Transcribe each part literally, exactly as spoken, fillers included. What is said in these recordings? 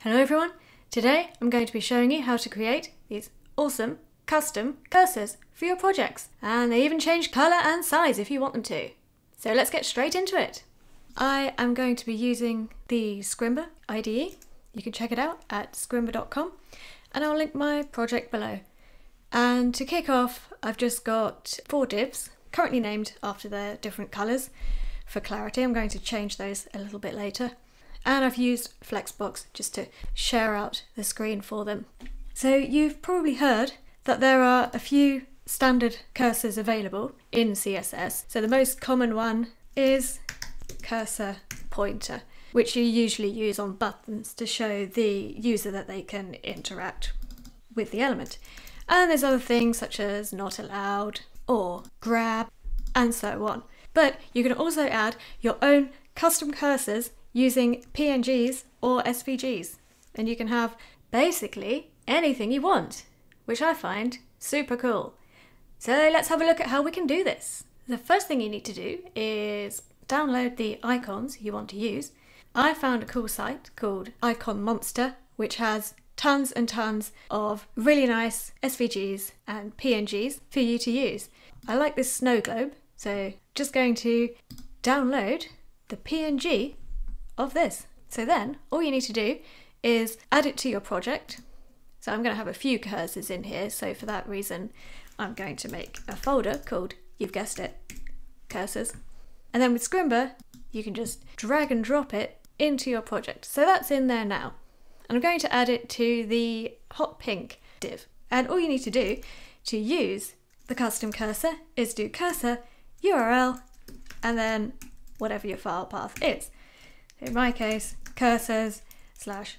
Hello everyone, today I'm going to be showing you how to create these awesome custom cursors for your projects, and they even change colour and size if you want them to. So let's get straight into it. I am going to be using the Scrimba I D E. You can check it out at scrimba dot com and I'll link my project below. And to kick off, I've just got four divs currently named after their different colours. For clarity, I'm going to change those a little bit later. And I've used Flexbox just to share out the screen for them. So you've probably heard that there are a few standard cursors available in C S S. So the most common one is cursor pointer, which you usually use on buttons to show the user that they can interact with the element. And there's other things such as not allowed or grab and so on. But you can also add your own custom cursors using P N Gs or S V Gs, and you can have basically anything you want, which I find super cool. So let's have a look at how we can do this. The first thing you need to do is download the icons you want to use. I found a cool site called Icon Monster, which has tons and tons of really nice S V Gs and P N Gs for you to use. I like this snow globe, so just going to download the P N G of this. So then all you need to do is add it to your project. So I'm going to have a few cursors in here, so for that reason I'm going to make a folder called, you've guessed it, cursors. And then with Scrimba you can just drag and drop it into your project. So that's in there now. And I'm going to add it to the hotpink div. And all you need to do to use the custom cursor is do cursor U R L and then whatever your file path is. In my case, cursors slash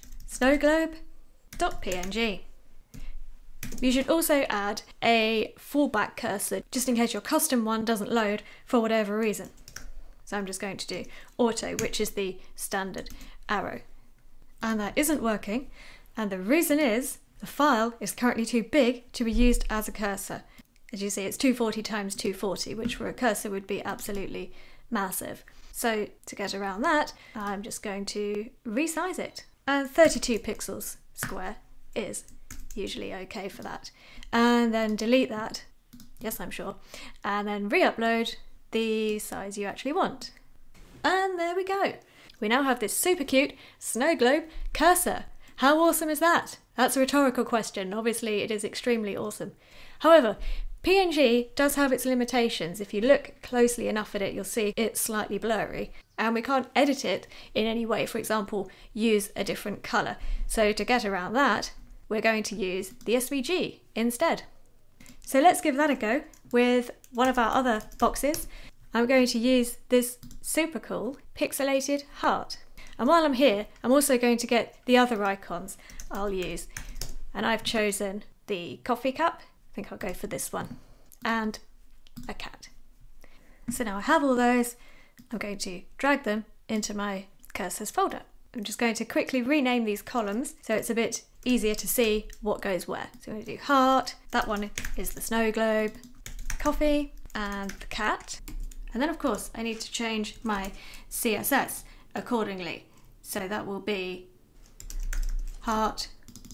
snowglobe.png. You should also add a fallback cursor just in case your custom one doesn't load for whatever reason. So I'm just going to do auto, which is the standard arrow. And that isn't working, and the reason is the file is currently too big to be used as a cursor. As you see, it's two forty times two forty, which for a cursor would be absolutely massive. So to get around that, I'm just going to resize it. And thirty-two pixels square is usually okay for that. And then delete that, yes I'm sure, and then re-upload the size you actually want. And there we go. We now have this super cute snow globe cursor. How awesome is that? That's a rhetorical question. Obviously it is extremely awesome. However, P N G does have its limitations. If you look closely enough at it, you'll see it's slightly blurry and we can't edit it in any way. For example, use a different color. So to get around that, we're going to use the S V G instead. So let's give that a go with one of our other boxes. I'm going to use this super cool pixelated heart. And while I'm here, I'm also going to get the other icons I'll use. And I've chosen the coffee cup. I think I'll go for this one, and a cat. So now I have all those, I'm going to drag them into my cursors folder. I'm just going to quickly rename these columns so it's a bit easier to see what goes where. So I'm going to do heart, that one is the snow globe, coffee, and the cat. And then of course I need to change my C S S accordingly. So that will be heart,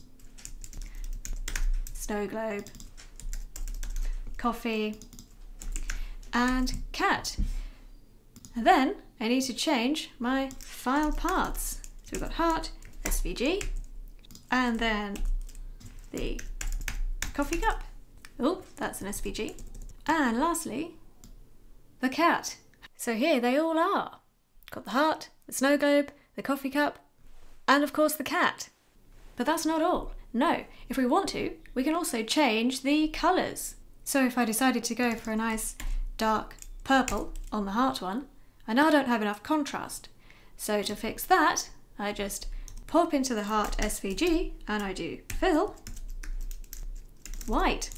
snow globe, coffee, and cat. And then I need to change my file paths. So we've got heart, S V G, and then the coffee cup. Oh, that's an S V G. And lastly, the cat. So here they all are. Got the heart, the snow globe, the coffee cup, and of course the cat. But that's not all. No, if we want to, we can also change the colours. So if I decided to go for a nice dark purple on the heart one, I now don't have enough contrast. So to fix that, I just pop into the heart S V G and I do fill white.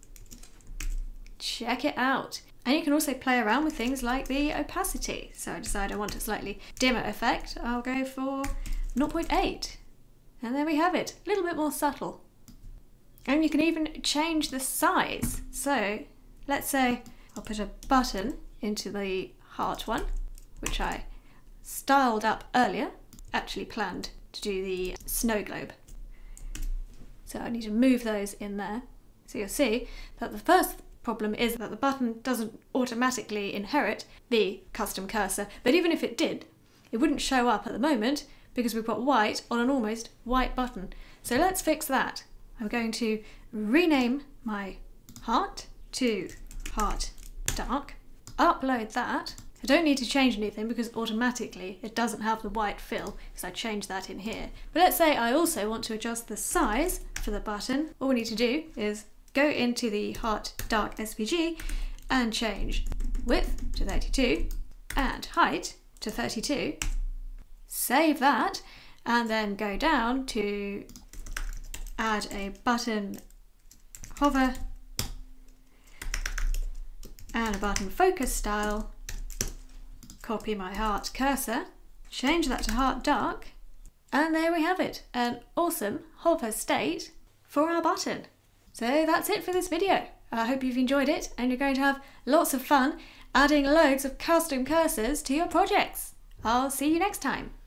Check it out. And you can also play around with things like the opacity. So I decide I want a slightly dimmer effect. I'll go for zero point eight. And there we have it, a little bit more subtle. And you can even change the size. So let's say I'll put a button into the heart one, which I styled up earlier, actually planned to do the snow globe. So I need to move those in there. So you'll see that the first problem is that the button doesn't automatically inherit the custom cursor, but even if it did, it wouldn't show up at the moment because we've got white on an almost white button. So let's fix that. I'm going to rename my heart to heart dark, upload that. I don't need to change anything because automatically it doesn't have the white fill because I changed that in here. But let's say I also want to adjust the size for the button. All we need to do is go into the heart dark S V G and change width to thirty-two and height to thirty-two. Save that and then go down to add a button hover and a button focus style. Copy my heart cursor, change that to heart dark, and there we have it, an awesome hover state for our button. So that's it for this video. I hope you've enjoyed it and you're going to have lots of fun adding loads of custom cursors to your projects. I'll see you next time.